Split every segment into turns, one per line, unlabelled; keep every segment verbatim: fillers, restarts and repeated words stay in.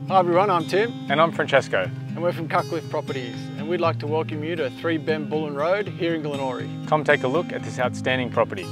Hi everyone, I'm Tim.
And I'm Francesco.
And we're from Cutcliffe Properties, and we'd like to welcome you to three Ben Bullen Road here in Glenorie.
Come take a look at this outstanding property.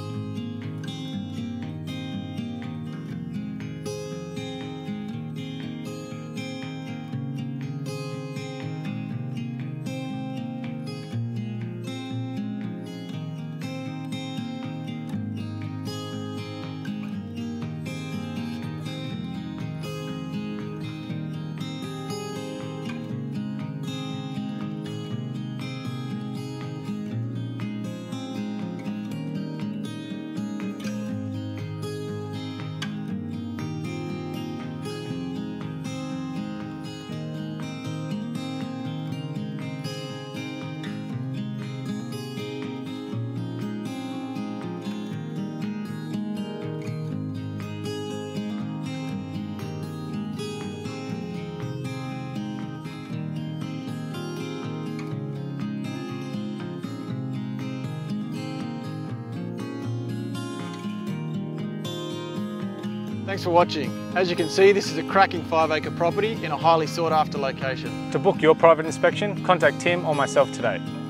Thanks for watching. As you can see, this is a cracking five acre property in a highly sought after location.
To book your private inspection, contact Tim or myself today.